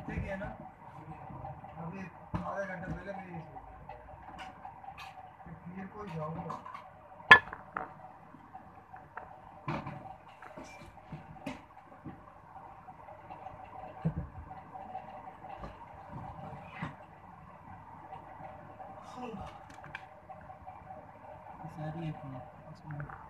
ठीक है ना, अभी आधा घंटा पहले मेरी फिर कोई जाऊँगा। सारी है